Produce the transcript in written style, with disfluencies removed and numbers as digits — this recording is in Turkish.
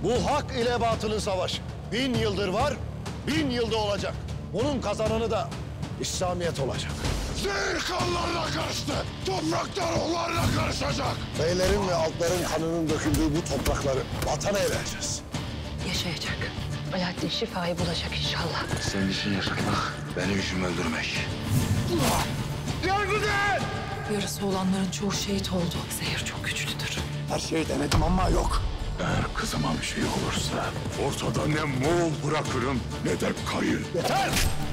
Bu hak ile batılın savaşı. 1000 yıldır var, 1000 yılda olacak. Bunun kazananı da İslamiyet olacak. Zehir kanlarla karıştı. Topraklar onlarla karışacak. Beylerin ve altların kanının döküldüğü bu toprakları vatana vereceğiz. Yaşayacak. Alaaddin şifayı bulacak inşallah. Senin için yaşatmak, benim işim öldürmek. Yarısı olanların çoğu şehit oldu. Zehir çok güçlüdür. Her şeyi denedim ama yok. Eğer kızıma bir şey olursa ortada ne Moğol bırakırım ne de kayın. Yeter!